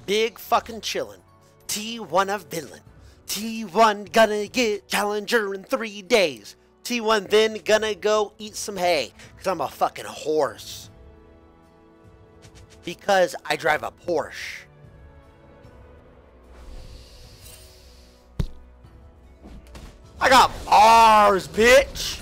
big fucking chillin'. T1 a villain. T1 gonna get Challenger in 3 days. T1 then gonna go eat some hay. Cause I'm a fucking horse. Because I drive a Porsche. I got bars, bitch.